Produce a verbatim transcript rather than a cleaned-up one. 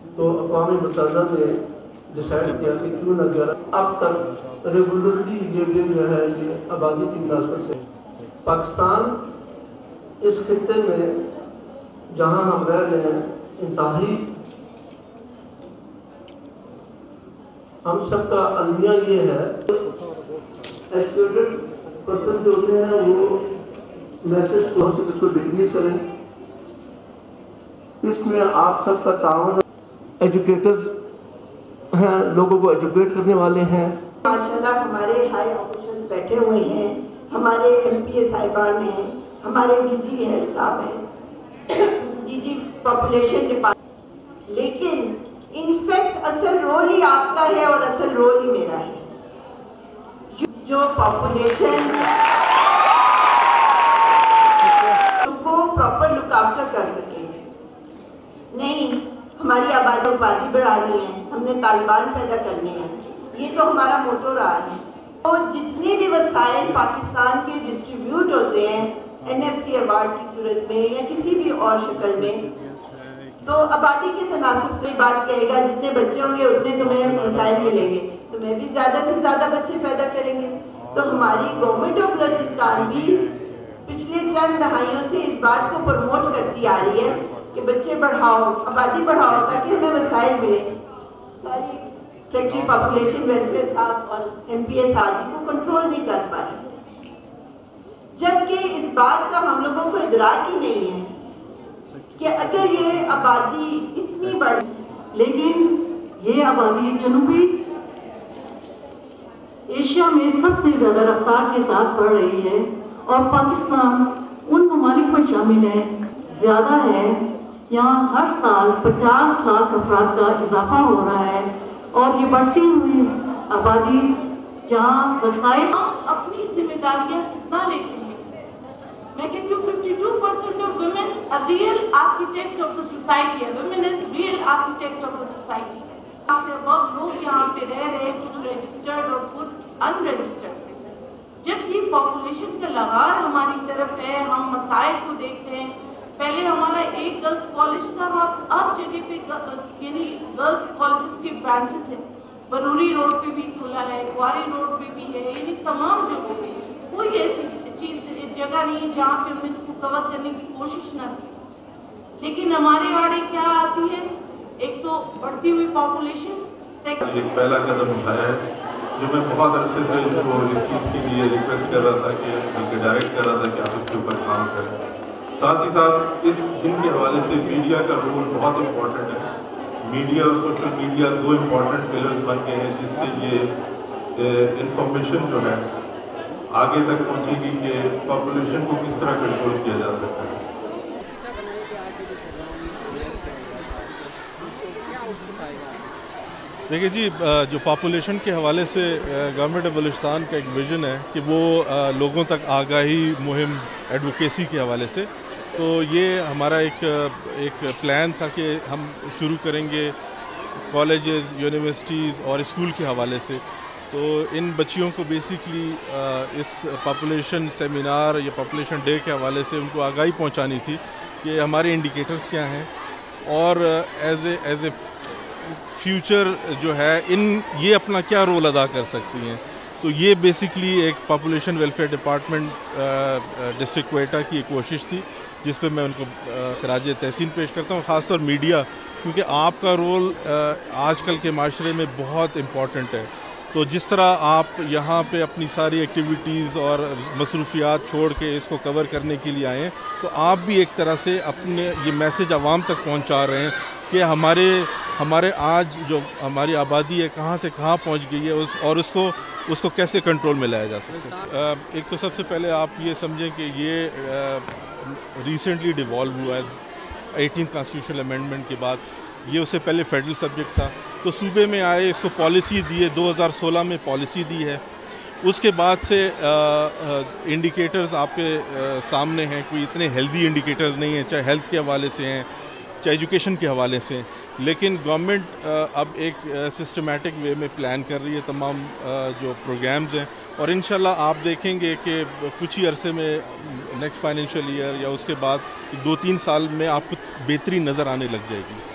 تو اقوام متحدہ نے ڈیسائیڈ کیا کہ کیوں نہ گیارہ اب تک ریگولرلی یہ ڈے جو ہے یہ آبادی کی مناسبت سے پاکستان اس خطے میں جہاں ہم رہ رہے ہیں انتہائی ہم سب کا المیہ یہ ہے ایجوکیٹڈ پرسن جو ہوتے ہیں وہ میسج کو ہم سے اس کو ڈکلیئر کریں. اس میں آپ سب کا تعاون ایجوکیٹرز ہیں, لوگوں کو ایجوکیٹ کرنے والے ہیں. ماشاءاللہ ہمارے ہائی آفیشلز بیٹھے ہوئے ہیں, ہمارے ایم پی اے صاحبان ہیں, ہمارے ڈی جی ہیلتھ صاحب ہیں, ڈی جی پاپولیشن ڈپارٹمنٹ, لیکن انفیکٹ اصل رول ہی آپ کا ہے اور اصل رول ہی میرا ہے. جو پاپولیشن کو پراپر لک آفٹر کر سکے. نہیں, ہماری آبادی آبادی بڑھانی ہے, ہم نے طالبان پیدا کرنے ہیں, یہ تو ہمارا موٹو رہا ہے. تو جتنے بھی وسائل پاکستان کے ڈسٹریبیوٹ ہوتے ہیں این ایف سی ایوارڈ کی صورت میں یا کسی بھی اور شکل میں, تو آبادی کے تناسب سے بات کرے گا, جتنے بچے ہوں گے اتنے تمہیں وسائل ملیں گے, تمہیں بھی زیادہ سے زیادہ بچے پیدا کریں گے. تو ہماری گورنمنٹ آف بلوچستان بھی پچھلے چند دہائیوں سے اس بات کو پروموٹ کرتی آ رہی ہے کہ بچے بڑھاؤ, آبادی بڑھاؤ تاکہ ہمیں وسائل ملے. سوری سیکٹری پاپولیشن ویلفیئر صاحب اور ایم پی اے صاحب کو کنٹرول نہیں کر پائے, جبکہ اس بات کا ہم لوگوں کو ادراک ہی نہیں ہے کہ اگر یہ آبادی اتنی بڑی, لیکن یہ آبادی جنوبی ایشیا میں سب سے زیادہ رفتار کے ساتھ بڑھ رہی ہے اور پاکستان ان ممالک میں شامل ہے. زیادہ ہے, یہاں ہر سال پچاس لاکھ افراد کا اضافہ ہو رہا ہے اور یہ بڑھتی ہوئی آبادی جہاں وسائل اپنی ذمہ داریاں کتنا لیتے ہیں. میں کہتی ہوں fifty two percent of women real architect of the society ہے. Women is real architect of the society. سے بہت لوگ یہاں پہ رہ رہے ہیں, کچھ رجسٹرڈ اور کچھ ان رجسٹرڈ. جب یہ پاپولیشن کا لغار ہماری طرف ہے, ہم مسائل کو دیکھتے ہیں. پہلے ہمارا ایک گرلز کالج تھا, اب جگہ پہ یعنی گرلز کالجز کے برانچز ہیں. بروری روڈ پہ بھی کھلا ہے, کواری روڈ پہ بھی ہے, یعنی تمام جگہوں پہ کوئی ایسی چیز جگہ نہیں جہاں پہ ہم اس کو کور کرنے کی کوشش نہ کی. لیکن ہمارے آڑے کیا آتی ہے, ایک تو بڑھتی ہوئی پاپولیشن, ایک پہلا قدم اٹھایا ہے جو میں بہت عرصے سے ان کو اس چیز کے لیے ریکویسٹ کر رہا تھا کہ بلکہ ڈائریکٹ کر رہا تھا کہ آپ اس کے اوپر کام کریں. ساتھ ہی ساتھ اس دن کے حوالے سے میڈیا کا رول بہت امپورٹنٹ ہے. میڈیا اور سوشل میڈیا دو امپورٹنٹ پلرز بن گئے ہیں جس سے یہ انفارمیشن جو ہے آگے تک پہنچے گی کہ پاپولیشن کو کس طرح کنٹرول کیا جا سکتا ہے. دیکھیے جی, جو پاپولیشن کے حوالے سے گورنمنٹ آف بلوچستان کا ایک ویژن ہے کہ وہ لوگوں تک آگاہی مہم ایڈوکیسی کے حوالے سے, تو یہ ہمارا ایک ایک پلان تھا کہ ہم شروع کریں گے کالجز, یونیورسٹیز اور اسکول کے حوالے سے. تو ان بچیوں کو بیسکلی اس پاپولیشن سیمینار یا پاپولیشن ڈے کے حوالے سے ان کو آگاہی پہنچانی تھی کہ ہمارے انڈیکیٹرز کیا ہیں اور as a as a future جو ہے ان یہ اپنا کیا رول ادا کر سکتی ہیں. تو یہ بیسکلی ایک population welfare department district Quetta کی ایک کوشش تھی جس پہ میں ان کو خراج تحسین پیش کرتا ہوں. خاص طور میڈیا, کیونکہ آپ کا رول آج کل کے معاشرے میں بہت امپورٹنٹ ہے. تو جس طرح آپ یہاں پہ اپنی ساری ایکٹیویٹیز اور مصروفیات چھوڑ کے اس کو کور کرنے کے لیے آئے ہیں, تو آپ بھی ایک طرح سے اپنے یہ میسج عوام تک پہنچا رہے ہیں کہ ہمارے ہمارے آج جو ہماری آبادی ہے کہاں سے کہاں پہنچ گئی ہے اس اور اس کو اس کو کیسے کنٹرول میں لایا جا سکتا ہے. ایک تو سب سے پہلے آپ یہ سمجھیں کہ یہ ریسنٹلی ڈیوالو ہوا ہے ایٹین کانسٹیٹیوشنل امینڈمنٹ کے بعد. یہ اس سے پہلے فیڈرل سبجیکٹ تھا, تو صوبے میں آئے, اس کو پالیسی دی ہے, دو ہزار سولہ میں پالیسی دی ہے. اس کے بعد سے انڈیکیٹرز آپ کے سامنے ہیں, کوئی اتنے ہیلدی انڈیکیٹرز نہیں ہیں, چاہے ہیلتھ کے حوالے سے ہیں چاہے ایجوکیشن کے حوالے سے, لیکن گورنمنٹ اب ایک سسٹمیٹک وے میں پلان کر رہی ہے تمام جو پروگرامز ہیں, اور انشاءاللہ آپ دیکھیں گے کہ کچھ ہی عرصے میں نیکسٹ فائنینشیل ایئر یا اس کے بعد دو تین سال میں آپ کو بہتری نظر آنے لگ جائے گی.